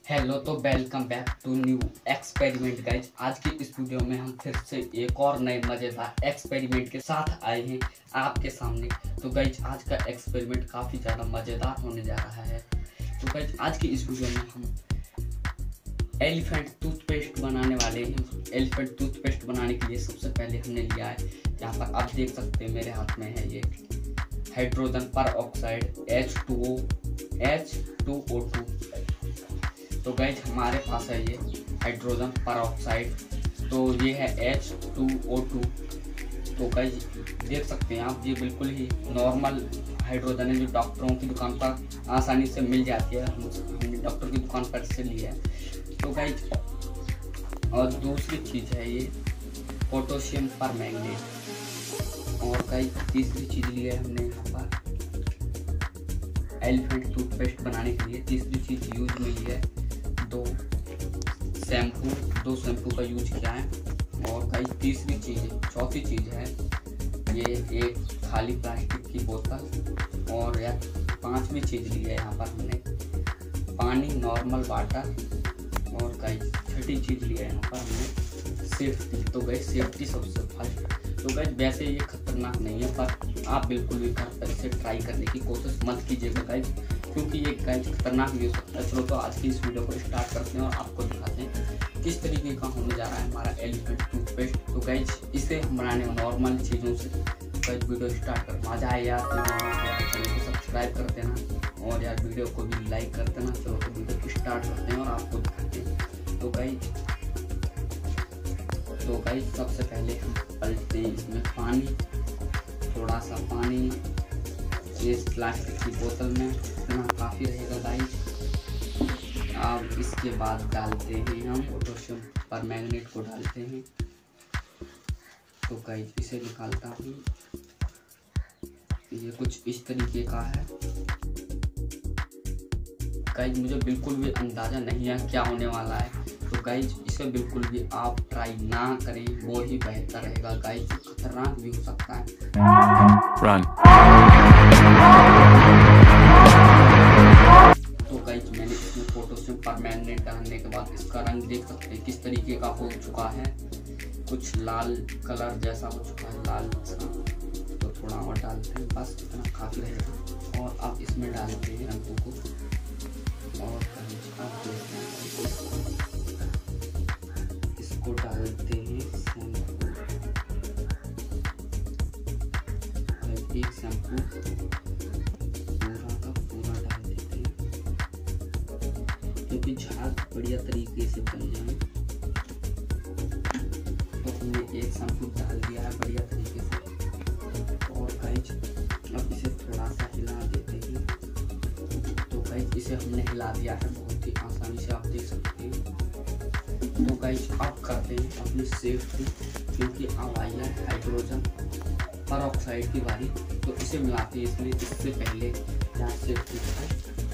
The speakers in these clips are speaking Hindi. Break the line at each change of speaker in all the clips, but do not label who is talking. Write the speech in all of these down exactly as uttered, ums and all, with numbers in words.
हेलो तो welcome back to new experiment guys. आज की इस वीडियो में हम फिर से एक और नए मज़ेदार एक्सपेरिमेंट के साथ आए हैं आपके सामने। तो गाइज आज का एक्सपेरिमेंट काफ़ी ज़्यादा मज़ेदार होने जा रहा है। तो गाइज आज की इस वीडियो में हम एलिफेंट टूथपेस्ट बनाने वाले हैं। एलिफेंट टूथपेस्ट बनाने के लिए सबसे पहले हमने लिया है, यहाँ पर आप देख सकते हैं मेरे हाथ में है ये hydrogen peroxide H two O H two O two. तो गाइज हमारे पास है ये हाइड्रोजन पर ऑक्साइड, तो ये है एच टू ओ टू। तो गाइज देख सकते हैं आप, ये बिल्कुल ही नॉर्मल हाइड्रोजन है जो डॉक्टरों की दुकान पर आसानी से मिल जाती है। हमने डॉक्टर की दुकान पर से लिया है। तो गाइज और दूसरी चीज़ है ये पोटेशियम परमैंगनेट। और गाइज तीसरी चीज़ ली है हमने यहाँ पर एलिफेंट टूथपेस्ट बनाने के लिए। तीसरी चीज़ यूज में ली है दो शैम्पू, दो शैम्पू का यूज किया है। और कई तीसरी चीज़ चौथी चीज़ है ये एक खाली प्लास्टिक की बोतल। और या पांचवी चीज़ ली है यहाँ पर हमने पानी, नॉर्मल वाटर। और कई छठी चीज़ ली है यहाँ पर हमने सेफ्टी। तो गई सेफ्टी सबसे फर्स्ट। तो गई वैसे ये खतरनाक नहीं है, पर आप बिल्कुल भी घर पर इसे ट्राई करने की कोशिश मत कीजिएगा गाइज, क्योंकि ये गाइज खतरनाक भी हो सकता है। चलो तो आज की इस वीडियो को स्टार्ट करते हैं और आपको दिखाते हैं किस तरीके का होने जा रहा है हमारा एलिफेंट टूथपेस्ट। तो गाइज इसे हम बनाने नॉर्मल चीज़ों से गाइज वीडियो स्टार्ट कर मजा आए यार, तो चैनल को सब्सक्राइब कर देना और यार वीडियो को भी लाइक कर देना। चलो तो वीडियो को स्टार्ट करते हैं और आपको दिखाते हैं। तो गाइज तो गाइज सबसे पहले हम पलटते हैं इसमें पानी, थोड़ा सा पानी इस प्लास्टिक की बोतल में, इतना काफ़ी रहेगा गाइज। अब इसके बाद डालते हैं हम पोटेशियम परमैंगनेट को डालते हैं। तो गाइज इसे निकालता हूँ, ये कुछ इस तरीके का है। गाइज मुझे बिल्कुल भी अंदाज़ा नहीं है क्या होने वाला है, तो गाइज इसे बिल्कुल भी आप ट्राई ना करें, वो ही बेहतर रहेगा गाइज, खतरनाक भी हो सकता है। Run. तो गाइज मैंने इसमें पोटेशियम परमैंगनेट डालने के बाद इसका रंग देख सकते हैं किस तरीके का हो चुका है, कुछ लाल कलर जैसा हो चुका है, लाल सा। तो थोड़ा और डालते हैं, बस इतना काफ़ी रहेगा। और अब इसमें डालते हैं रंगों को और इसको डालते हैं शैम्पू, एक शैम्पू पूरा का पूरा डाल देते हैं क्योंकि झाग बढ़िया तरीके से बन जाए। तो हमने एक शैम्पू डाल दिया है बढ़िया तरीके से। और गाइज अब इसे थोड़ा सा हिला देते हैं। तो गाइज इसे हमने हिला दिया है बहुत ही आसानी से, आप देख सकते हैं। तो गाइज अब करते हैं अपनी सेफ्टी, क्योंकि अब आई है हाइड्रोजन पर ऑक्साइड की बारी। तो इसे मिलाते हैं इसमें। इससे पहले क्या सेफ्टी है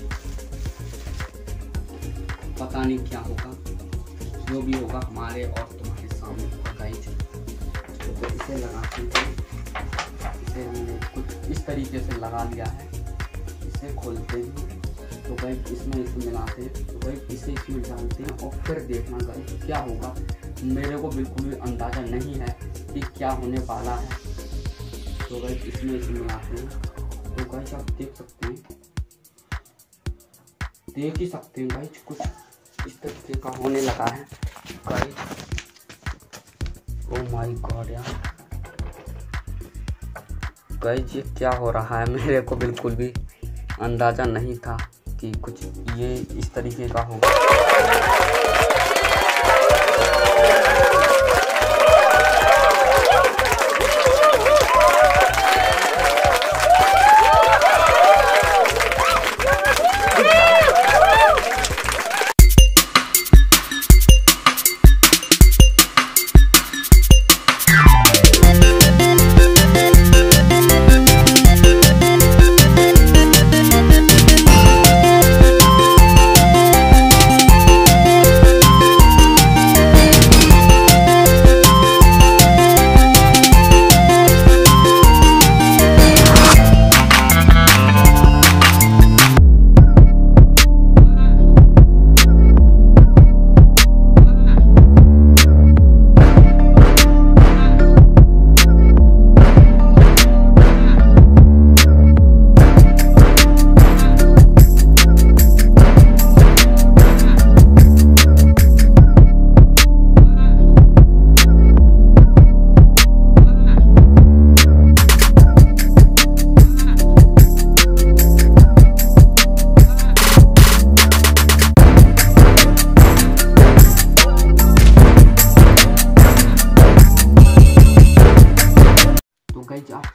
पता नहीं क्या होगा, जो भी होगा हमारे और तुम्हारे सामने होगा गाइज। तो इसे लगाते हैं, इसे हमने कुछ इस तरीके से लगा लिया है। इसे खोलते हैं, तो गाइज इसमें इसे मिलाते हैं। तो गाइज इसे इसमें डालते हैं और फिर देखना गाइज क्या होगा। मेरे को बिल्कुल भी अंदाज़ा नहीं है कि क्या होने वाला है। तो गाइज इसमें इसे मिलाते हैं। तो गाइज आप देख सकते हैं, देख ही सकते हैं गाइज कुछ इस तरीके का होने लगा है गाइज। ओ माय गॉड यार गाइज ये क्या हो रहा है, मेरे को बिल्कुल भी अंदाज़ा नहीं था कि कुछ ये इस तरीके का होगा।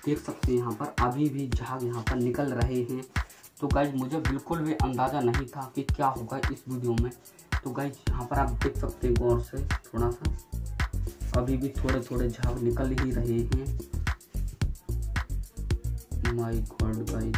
देख सकते हैं यहाँ पर अभी भी झाग यहाँ पर निकल रहे हैं। तो गाइज मुझे बिल्कुल भी अंदाज़ा नहीं था कि क्या होगा इस वीडियो में। तो गाइज यहाँ पर आप देख सकते हैं गौर से थोड़ा सा अभी भी थोड़े थोड़े झाग निकल ही रहे हैं। माय गॉड गाइज,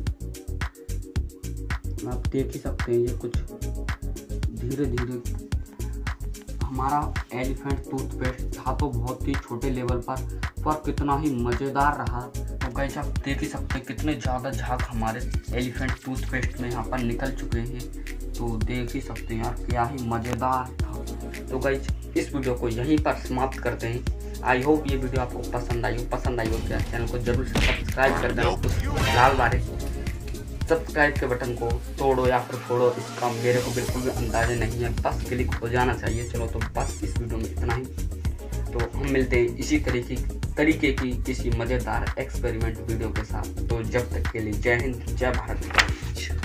आप देख ही सकते हैं ये कुछ धीरे धीरे। हमारा एलिफेंट टूथपेस्ट था तो बहुत ही छोटे लेवल पर पर कितना ही मज़ेदार रहा। तो गाइस आप देख ही सकते हैं कितने ज़्यादा झाग हमारे एलिफेंट टूथपेस्ट में यहाँ पर निकल चुके हैं। तो देख ही सकते हैं यार क्या ही मज़ेदार था। तो गाइस इस वीडियो को यहीं पर समाप्त करते हैं। आई होप ये वीडियो आपको पसंद आई हो। पसंद आई हो क्या चैनल को जरूर से सब्सक्राइब कर देना। उस लाल वाले सब्सक्राइब के बटन को तोड़ो या फिर फोड़ो, इसका मेरे को बिल्कुल भी अंदाजा नहीं है, बस क्लिक हो जाना चाहिए। चलो तो बस इस वीडियो में इतना ही। तो हम मिलते हैं इसी तरीके तरीके की किसी मज़ेदार एक्सपेरिमेंट वीडियो के साथ। तो जब तक के लिए जय हिंद, जय भारत।